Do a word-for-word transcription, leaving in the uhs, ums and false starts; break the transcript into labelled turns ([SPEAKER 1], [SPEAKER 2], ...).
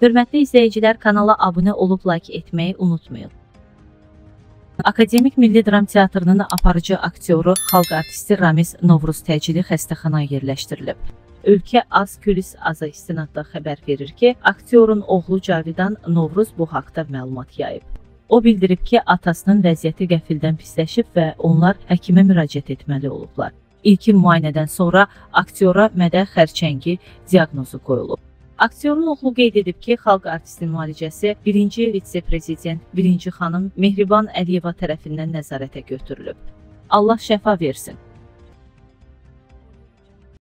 [SPEAKER 1] Hörmətli izləyicilər, kanala abunə olub like etməyi unutmayın. Akademik Milli Dram Teatrının aparıcı aktyoru, xalq artisti Ramiz Novruz təcili xəstəxanaya yerləşdirilib. Ölkə Az Kulis Aza istinadda xəbər verir ki, aktyorun oğlu Cavidan Novruz bu haqda məlumat yayıb. O bildirib ki, atasının vəziyyəti qəfildən pisləşib və onlar həkimə müraciət etməli olublar. İlkin müayinədən sonra aktyora mədə xərçəngi diaqnozu qoyulub. Aktyorun oğlu qeyd edib ki, xalq artistinin müalicəsi birinci vitse-prezident birinci xanım Mehriban Əliyeva tərəfindən nəzarətə götürülüb. Allah şəfa versin.